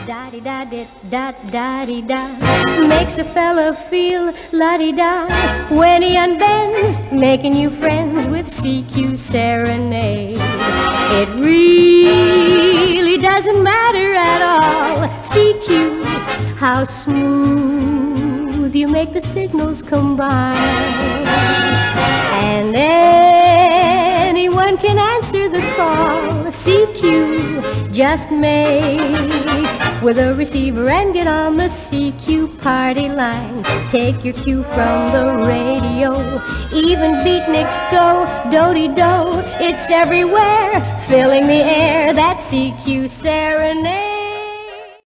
Da-di-da-di-da-da-di-da makes a fella feel la-di-da when he unbends, making you friends with CQ Serenade. It really doesn't matter at all, CQ, how smooth you make the signals combine. And anyone can answer the call, CQ, just make with a receiver and get on the CQ party line. Take your cue from the radio, even beatniks go do-de-do. It's everywhere, filling the air, that CQ Serenade.